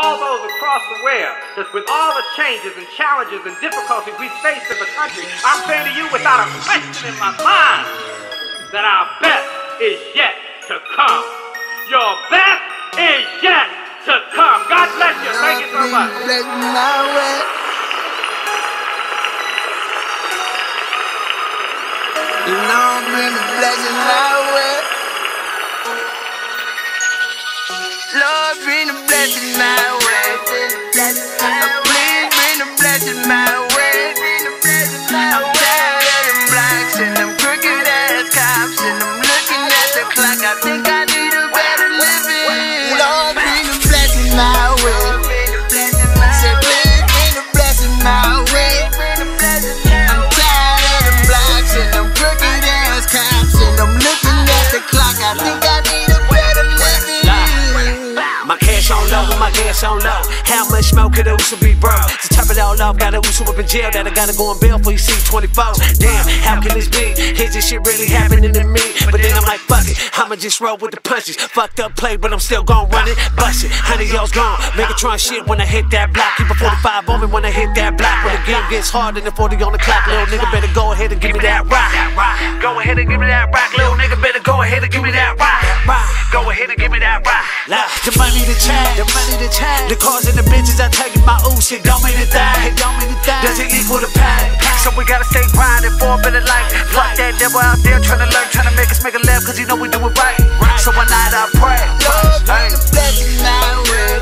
all those across the world, that with all the changes and challenges and difficulties we face as a country, I'm saying to you without a question in my mind that our best is yet to come. Your best is yet to come. God bless you. Thank you so much. Lord, bring the blessing my way. Lord, bring the blessing my way. Please bring the blessing my way. I'm tired of them blacks and them crooked ass cops, and I'm looking at the clock. I think I need a better living. Lord, bring the blessing my way. Say, please bring the blessing my way. I'm tired of them blacks and them crooked ass cops, and I'm looking at the clock. I think I need a better living. My cash on low, with my gas on low. How much smoke could a Uso be broke? To top it all off, got a Uso up in jail that I gotta go on bail for. You see 24. Damn, how can this be? Is this shit really happening to me? But then I'm like, fuck it, I'ma just roll with the punches. Fucked up play, but I'm still gon' run it. Bust it, honey, y'all's gone. Megatron shit when I hit that block. Keep a 45 on me when I hit that block. When the game gets harder than 40 on the clock, little nigga better go ahead and give me that rock. Go ahead and give me that rock, little nigga better go ahead and give me that rock. Go ahead and give me that rock. The money, the change, the cars and the bitches, I take it my ooh shit. Don't mean a thing, does it equal the pain? So we gotta stay grinding for a better life. Fuck that devil out there trying to learn, trying to make us make a laugh, cause you know we do it right. So one night I pray, Lord, bring the blessing my way.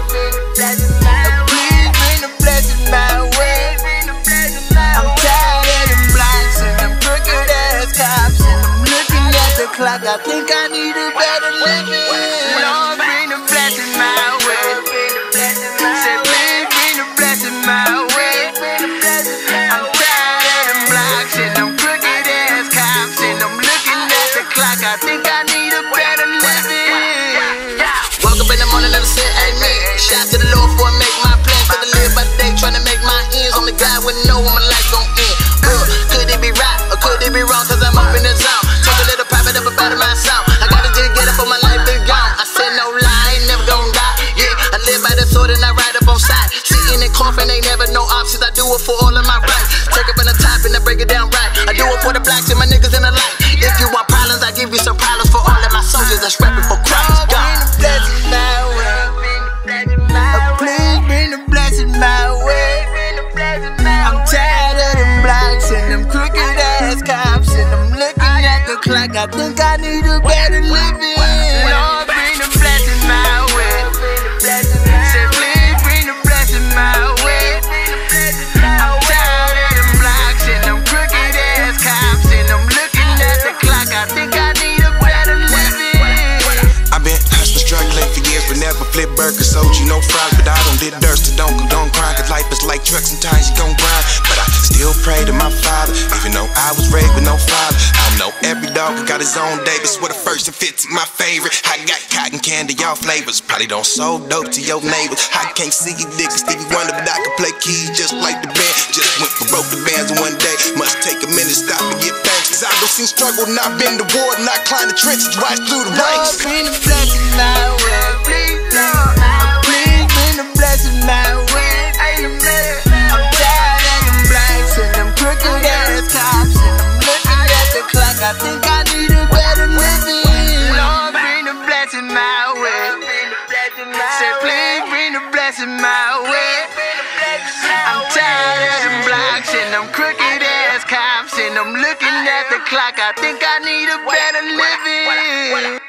Please bring the blessing my way. I'm tired of them blacks and them crooked ass cops, and I'm looking at the clock. I think I need a better living. Lord, bring the blessing my way. Say, please bring the blessing my way. I'm tired of them blacks and them crooked ass cops, and I'm looking at the clock. I think I need a better living. Woke up in the morning, never said amen. Shout to the Lord for I make my plans. Better live by the day, trying to make my ends. Only God would know when my life gon' end. Could it be right or could it be wrong? Cause I'm up in the zone. Talk a little private up about my sound. I gotta just get up for my life is gone. I said no lie, I ain't never gon' die. Yeah, I live by the sword and I ride up on side. Sitting in coffin, ain't never no options. I do it for all of my rights. Take it from the top and I break it down right. I do it for the blacks and my niggas in the light. If you want problems, I give you some problems for all of my soldiers that's rapping for Christ. God. Bring the blessing my way. Please bring the blessing my way. I'm tired of them blacks and them crooked ass cops, and I'm looking at the clock. I think I need a better living. Lord, bring the blessing my way. Say, please bring the blessing my way. I'm tired of them blacks and them crooked ass cops, and I'm looking at the clock. I think I need a better living. I've been hustling, struggling for years, but never flip burgers. Sold you no fries, but I don't did dirt, so don't grind. Cause life is like trucks, sometimes you gon' grind. But I still pray to my father, even though I was raised with no father. I know every dog got his own day, but swear the first and 15 my favorite. I got cotton candy, y'all flavors. Probably don't sold dope to your neighbors. I can't see you niggas, Stevie Wonder, but I can play keys just like the band. Just went for broke the bands in one day. Must take a minute, stop and get thanks. Cause I don't see struggle, not been the war, not climb the trenches, rise through the ranks. Lord, bring the blessing my way. Please bring the blessing my way. I'm tired of them blacks and them crooked ass cops, and I'm looking at the clock. I think I need a better living. Lord, bring the blessing my way. Say, please bring the blessing my way. I'm tired of them blacks and them crooked ass cops, and I'm looking at the clock. I think I need a better living.